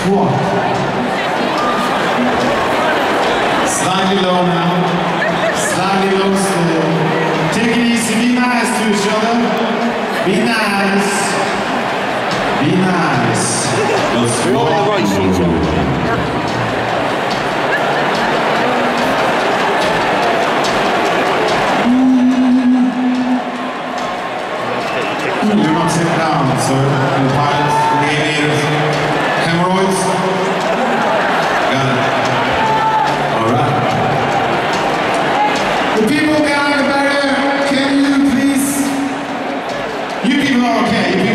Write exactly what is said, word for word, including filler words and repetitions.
One. Slightly low now. Slightly low still. Take it easy. Be nice to each other. Be nice. Be nice. Let's We're all on the right street, John. You're not sitting down, sir. The pilot, the aviators, hemorrhoids. Got it. All right. The people behind the barrier, can you please? You people are okay. You people